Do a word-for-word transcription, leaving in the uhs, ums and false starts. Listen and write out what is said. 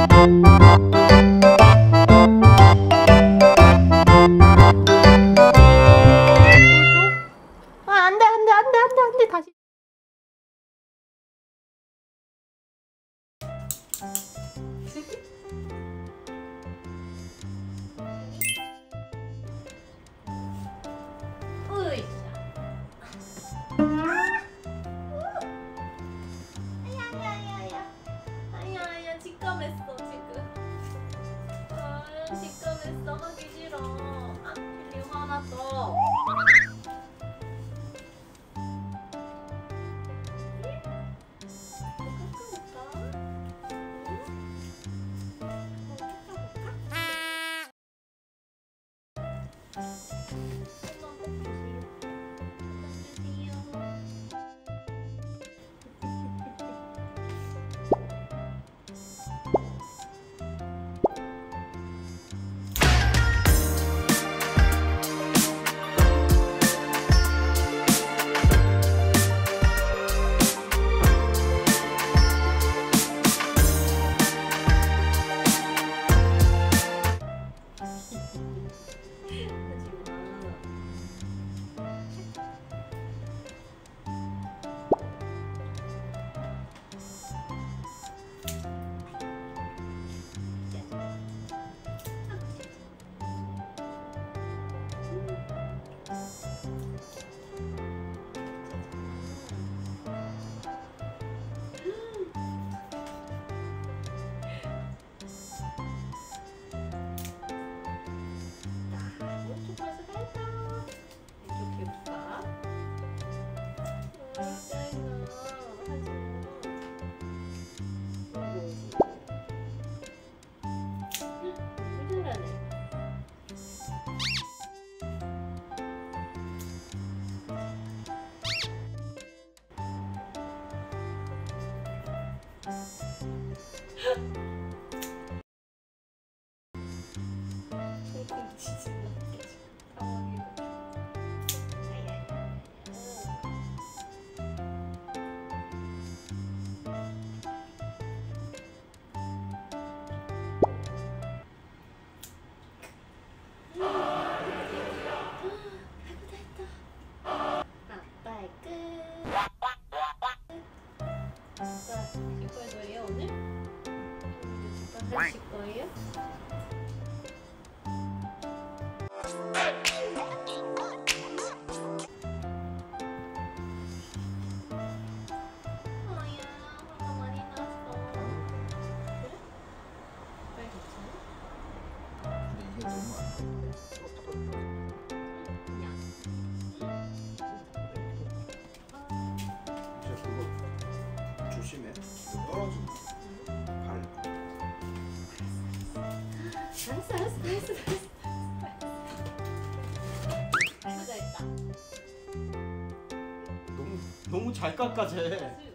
안돼 안돼 안돼 안돼 안돼 다시. 아야야야 직감했어 지금. 아 직감했어. 하기 싫어. 아 필리 화났어. 거예요 오늘? 하실 거예요? 어야 화가 많이 났어. 그래? 빨리 괜찮아? 근데 이게 너무 안 돼. 진짜 그거 조심해. 이거 떨어진다. 발. 알았어 알았어 알았어 알았어. 아이고 잘했다. 너무 너무 잘 깎아 쟤.